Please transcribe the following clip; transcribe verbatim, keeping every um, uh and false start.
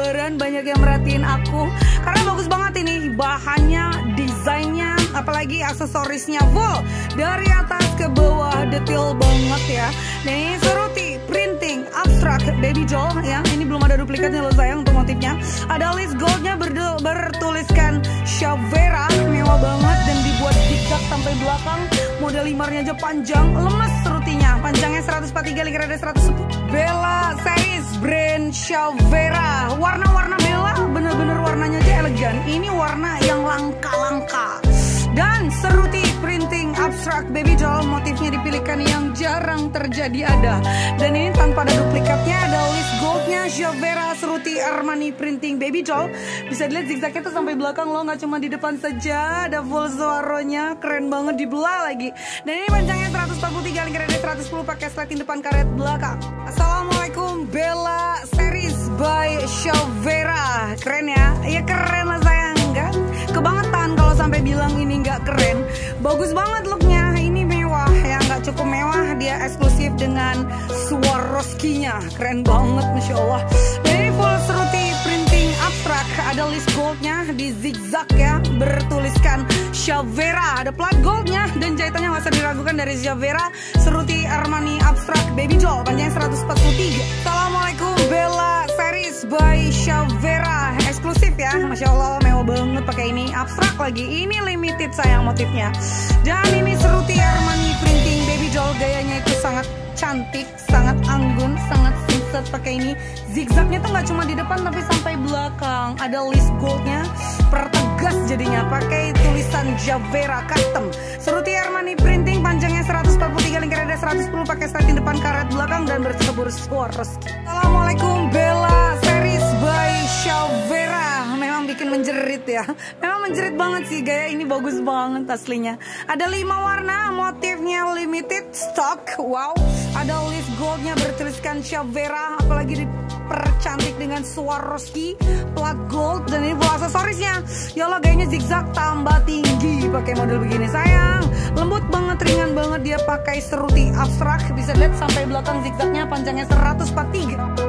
lebaran banyak yang merhatiin aku karena bagus banget ini bahannya, desainnya, apalagi aksesorisnya full dari atas ke bawah, detail banget ya. Nih Seruti printing abstrak baby doll ya. Ini belum ada duplikatnya loh sayang untuk motifnya. Ada list goldnya bertuliskan Shavera, mewah banget dan dibuat zigzag sampai belakang. Model limarnya aja panjang, lemes Serutinya. Panjangnya seratus empat puluh tiga, lingkarannya seratus sepuluh. Bella series brand Shavera. Warna-warna Bella bener-bener warnanya aja elegan. Ini warna yang langka-langka. Dan Seruti printing abstrak baby doll, motifnya dipilihkan yang jarang terjadi ada. Dan ini tanpa ada duplikatnya, ada list goldnya Shavera Seruti Armani printing baby doll. Bisa dilihat zigzagnya tuh sampai belakang loh, nggak cuma di depan saja, ada full suaranya, keren banget dibelah lagi. Dan ini panjangnya seratus empat puluh tiga, lingkarannya seratus sepuluh, pakai slating depan karet belakang. Assalamualaikum, Bella series by Shavera. Keren ya? Ya keren lah sayang kan? Kebangetan kalau sampai bilang ini nggak keren. Bagus banget looknya. Ini mewah ya, nggak cukup mewah, dia eksklusif dengan Swarovski-nya. Keren banget, masya Allah. Dan ini full Seruti printing abstrak. Ada list goldnya di zigzag ya, bertuliskan Shavera. Ada plat goldnya dan jahitannya nggak usah diragukan dari Shavera Seruti Armani abstrak baby doll. Panjangnya seratus empat puluh tiga. Assalamualaikum, Bella series by Shavera. Eksklusif ya, masya Allah, mewah banget pakai ini. Abstrak lagi, ini limited sayang motifnya. Dan ini Seruti Armani printing baby doll, gayanya itu sangat cantik, sangat anggun, sangat sunset pakai ini. Zigzagnya tuh nggak cuma di depan tapi sampai belakang. Ada list goldnya, pertegas jadinya, pakai tulisan Shavera custom. Seruti Armani printing, panjangnya seratus empat puluh tiga, lingkarannya seratus sepuluh, pakai slating depan karet belakang dan bercebur Swarovski. Assalamualaikum, Bella series by Shavera. Memang bikin menjerit ya, memang menjerit banget sih, gaya ini bagus banget aslinya. Ada lima warna, motifnya limited stock. Wow, ada list goldnya bertuliskan Shavera, apalagi dipercantik dengan Swarovski plat gold. Dan ini full aksesorisnya. Ya Allah, gayanya zigzag tambah tinggi pakai model begini sayang. Lembut banget, ringan banget, dia pakai Seruti abstrak. Bisa lihat sampai belakang zigzagnya, panjangnya seratus empat puluh tiga.